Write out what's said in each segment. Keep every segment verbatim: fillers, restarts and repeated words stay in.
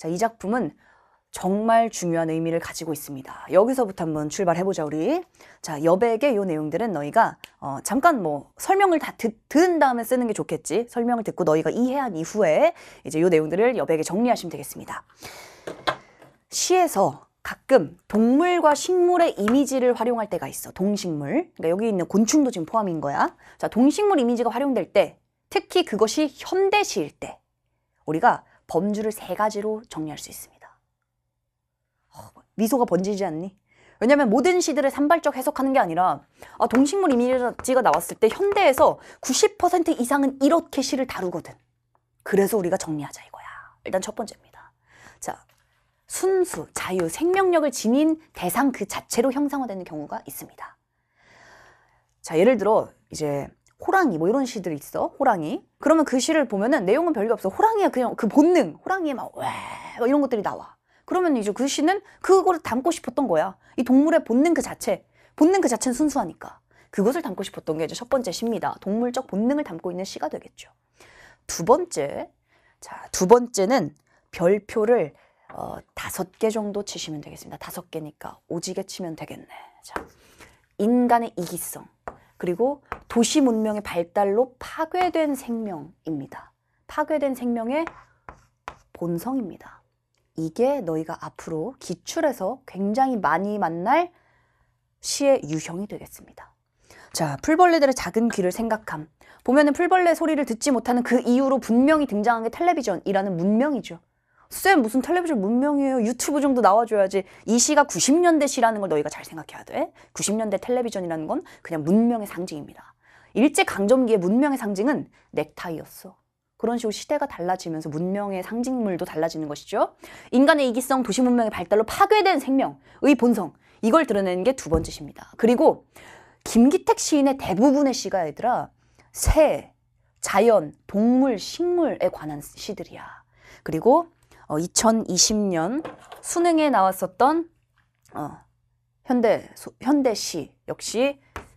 자, 이 작품은 정말 중요한 의미를 가지고 있습니다. 여기서부터 한번 출발해보자, 우리. 자, 여백의 요 내용들은 너희가 어, 잠깐 뭐 설명을 다 듣, 들은 다음에 쓰는 게 좋겠지. 설명을 듣고 너희가 이해한 이후에 이제 요 내용들을 여백에 정리하시면 되겠습니다. 시에서 가끔 동물과 식물의 이미지를 활용할 때가 있어. 동식물. 그러니까 여기 있는 곤충도 지금 포함인 거야. 자, 동식물 이미지가 활용될 때, 특히 그것이 현대시일 때 우리가 범주를 세 가지로 정리할 수 있습니다. 미소가 번지지 않니? 왜냐면 모든 시들을 산발적 해석하는 게 아니라 아, 동식물 이미지가 나왔을 때 현대에서 구십 퍼센트 이상은 이렇게 시를 다루거든. 그래서 우리가 정리하자 이거야. 일단 첫 번째입니다. 자, 순수, 자유, 생명력을 지닌 대상 그 자체로 형상화되는 경우가 있습니다. 자, 예를 들어 이제 호랑이 뭐 이런 시들이 있어. 호랑이. 그러면 그 시를 보면은 내용은 별게 없어. 호랑이야 그냥 그 본능. 호랑이의 막 왜 이런 것들이 나와. 그러면 이제 그 시는 그거를 담고 싶었던 거야. 이 동물의 본능 그 자체. 본능 그 자체는 순수하니까. 그것을 담고 싶었던 게 이제 첫 번째 시입니다. 동물적 본능을 담고 있는 시가 되겠죠. 두 번째. 자, 두 번째는 별표를 어, 다섯 개 정도 치시면 되겠습니다. 다섯 개니까 오지게 치면 되겠네. 자, 인간의 이기성. 그리고 도시 문명의 발달로 파괴된 생명입니다. 파괴된 생명의 본성입니다. 이게 너희가 앞으로 기출에서 굉장히 많이 만날 시의 유형이 되겠습니다. 자, 풀벌레들의 작은 귀를 생각함. 보면은 풀벌레 소리를 듣지 못하는 그 이후로 분명히 등장한 게 텔레비전이라는 문명이죠. 쌤 무슨 텔레비전 문명이에요. 유튜브 정도 나와줘야지. 이 시가 구십 년대 시라는 걸 너희가 잘 생각해야 돼. 구십 년대 텔레비전이라는 건 그냥 문명의 상징입니다. 일제강점기의 문명의 상징은 넥타이였어. 그런 식으로 시대가 달라지면서 문명의 상징물도 달라지는 것이죠. 인간의 이기성, 도시 문명의 발달로 파괴된 생명의 본성. 이걸 드러내는 게 두 번째 시입니다. 그리고 김기택 시인의 대부분의 시가 얘들아 새, 자연, 동물, 식물에 관한 시들이야. 그리고 어, 이천이십 년 수능에 나왔었던 어, 현대, 소, 현대시 역시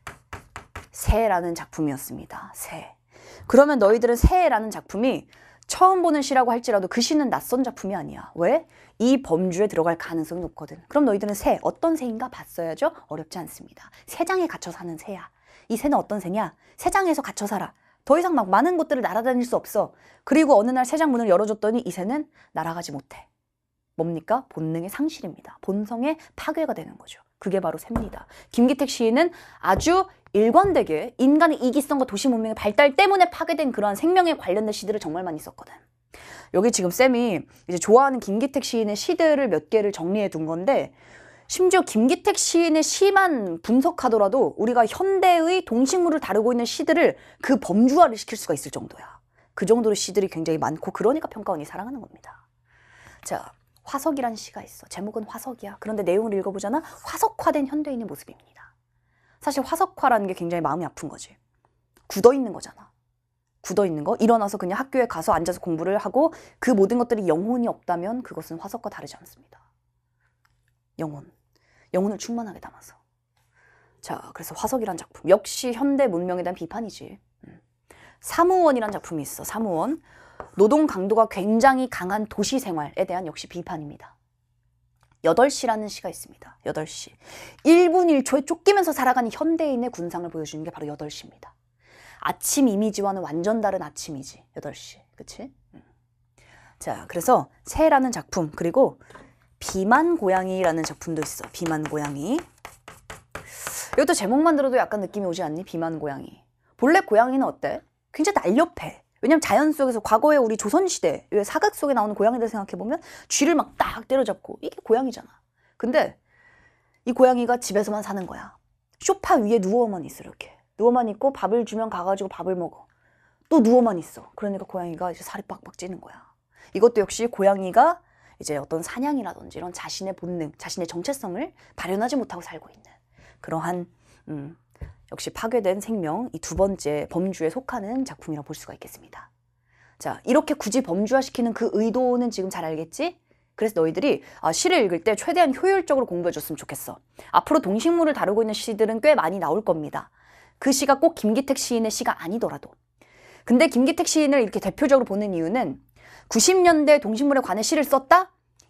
새라는 작품이었습니다. 새. 그러면 너희들은 새라는 작품이 처음 보는 시라고 할지라도 그 시는 낯선 작품이 아니야. 왜? 이 범주에 들어갈 가능성이 높거든. 그럼 너희들은 새, 어떤 새인가 봤어야죠? 어렵지 않습니다. 새장에 갇혀 사는 새야. 이 새는 어떤 새냐? 새장에서 갇혀 살아. 더 이상 막 많은 곳들을 날아다닐 수 없어. 그리고 어느 날 새장 문을 열어줬더니 이 새는 날아가지 못해. 뭡니까? 본능의 상실입니다. 본성의 파괴가 되는 거죠. 그게 바로 새입니다. 김기택 시인은 아주 일관되게 인간의 이기성과 도시 문명의 발달 때문에 파괴된 그러한 생명에 관련된 시들을 정말 많이 썼거든. 여기 지금 쌤이 이제 좋아하는 김기택 시인의 시들을 몇 개를 정리해 둔 건데 심지어 김기택 시인의 시만 분석하더라도 우리가 현대의 동식물을 다루고 있는 시들을 그 범주화를 시킬 수가 있을 정도야. 그 정도로 시들이 굉장히 많고 그러니까 평가원이 사랑하는 겁니다. 자, 화석이라는 시가 있어. 제목은 화석이야. 그런데 내용을 읽어보잖아. 화석화된 현대인의 모습입니다. 사실 화석화라는 게 굉장히 마음이 아픈 거지. 굳어있는 거잖아. 굳어있는 거. 일어나서 그냥 학교에 가서 앉아서 공부를 하고 그 모든 것들이 영혼이 없다면 그것은 화석과 다르지 않습니다. 영혼. 영혼을 충만하게 담아서. 자, 그래서 화석이란 작품. 역시 현대 문명에 대한 비판이지. 음. 사무원이란 작품이 있어. 사무원. 노동 강도가 굉장히 강한 도시 생활에 대한 역시 비판입니다. 여덟 시라는 시가 있습니다. 여덟 시. 일 분 일 초에 쫓기면서 살아가는 현대인의 군상을 보여주는 게 바로 여덟 시입니다. 아침 이미지와는 완전 다른 아침이지. 여덟 시. 그치? 음. 자, 그래서 새라는 작품. 그리고 비만 고양이라는 작품도 있어. 비만 고양이. 이것도 제목만 들어도 약간 느낌이 오지 않니? 비만 고양이. 본래 고양이는 어때? 굉장히 날렵해. 왜냐면 자연 속에서 과거에 우리 조선시대 사극 속에 나오는 고양이들 생각해보면 쥐를 막 딱 때려잡고 이게 고양이잖아. 근데 이 고양이가 집에서만 사는 거야. 소파 위에 누워만 있어. 이렇게 누워만 있고 밥을 주면 가가지고 밥을 먹어. 또 누워만 있어. 그러니까 고양이가 이제 살이 빡빡 찌는 거야. 이것도 역시 고양이가 이제 어떤 사냥이라든지 이런 자신의 본능, 자신의 정체성을 발현하지 못하고 살고 있는 그러한 음, 역시 파괴된 생명, 이 두 번째 범주에 속하는 작품이라고 볼 수가 있겠습니다. 자, 이렇게 굳이 범주화시키는 그 의도는 지금 잘 알겠지? 그래서 너희들이 아, 시를 읽을 때 최대한 효율적으로 공부해줬으면 좋겠어. 앞으로 동식물을 다루고 있는 시들은 꽤 많이 나올 겁니다. 그 시가 꼭 김기택 시인의 시가 아니더라도. 근데 김기택 시인을 이렇게 대표적으로 보는 이유는 구십 년대 동식물에 관해 시를 썼다?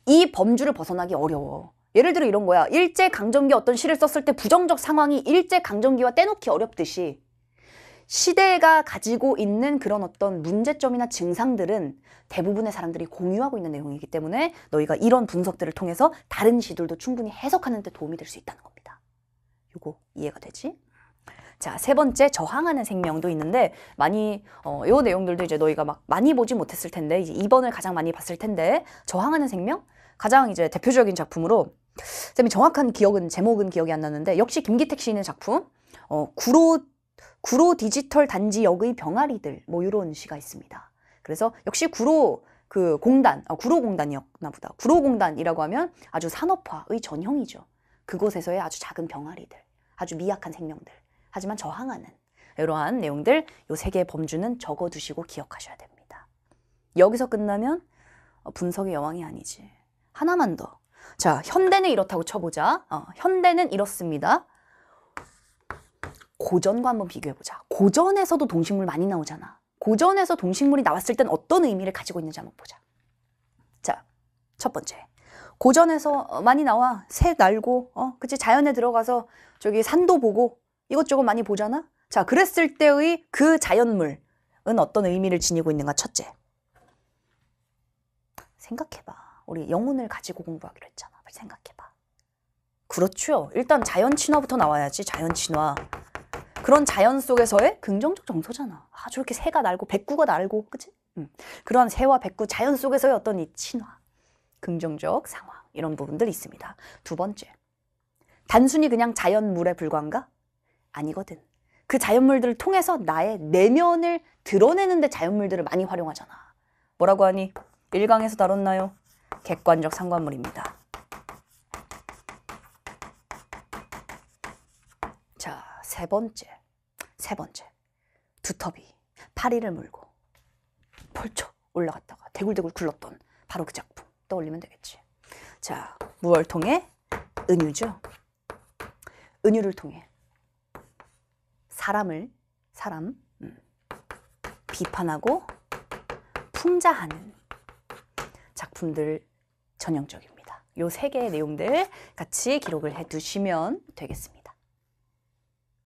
이 범주를 벗어나기 어려워. 예를 들어 이런 거야. 일제강점기 어떤 시를 썼을 때 부정적 상황이 일제강점기와 떼놓기 어렵듯이 시대가 가지고 있는 그런 어떤 문제점이나 증상들은 대부분의 사람들이 공유하고 있는 내용이기 때문에 너희가 이런 분석들을 통해서 다른 시들도 충분히 해석하는 데 도움이 될 수 있다는 겁니다. 요거 이해가 되지? 자, 세 번째 저항하는 생명도 있는데 많이 어, 요 내용들도 이제 너희가 막 많이 보지 못했을 텐데 이제 이 번을 가장 많이 봤을 텐데 저항하는 생명? 가장 이제 대표적인 작품으로 쌤이 정확한 기억은 제목은 기억이 안 나는데 역시 김기택 시인의 작품 어, 구로 구로 디지털 단지 역의 병아리들 뭐 이런 시가 있습니다. 그래서 역시 구로 그 공단, 어, 구로공단이었나 보다. 구로공단이라고 하면 아주 산업화의 전형이죠. 그곳에서의 아주 작은 병아리들, 아주 미약한 생명들, 하지만 저항하는 이러한 내용들 요 세 개의 범주는 적어두시고 기억하셔야 됩니다. 여기서 끝나면 분석의 여왕이 아니지. 하나만 더. 자, 현대는 이렇다고 쳐보자. 어, 현대는 이렇습니다. 고전과 한번 비교해보자. 고전에서도 동식물 많이 나오잖아. 고전에서 동식물이 나왔을 땐 어떤 의미를 가지고 있는지 한번 보자. 자, 첫 번째. 고전에서 많이 나와. 새 날고, 어, 그치? 자연에 들어가서 저기 산도 보고 이것저것 많이 보잖아? 자, 그랬을 때의 그 자연물은 어떤 의미를 지니고 있는가? 첫째. 생각해봐. 우리 영혼을 가지고 공부하기로 했잖아. 생각해봐. 그렇죠. 일단 자연 친화부터 나와야지. 자연 친화. 그런 자연 속에서의 긍정적 정서잖아. 아, 저렇게 새가 날고 백구가 날고, 그치? 음. 그러한 새와 백구, 자연 속에서의 어떤 이 친화, 긍정적 상황 이런 부분들이 있습니다. 두 번째, 단순히 그냥 자연물에 불과한가? 아니거든. 그 자연물들을 통해서 나의 내면을 드러내는데 자연물들을 많이 활용하잖아. 뭐라고 하니? 일 강에서 다뤘나요? 객관적 상관물입니다. 자, 세 번째. 세 번째. 두터비. 파리를 물고 펄쩍 올라갔다가 대굴대굴 굴렀던 바로 그 작품 떠올리면 되겠지. 자, 무엇을 통해? 은유죠. 은유를 통해 사람을, 사람, 음, 비판하고 풍자하는 작품들 전형적입니다. 요 세 개의 내용들 같이 기록을 해 두시면 되겠습니다.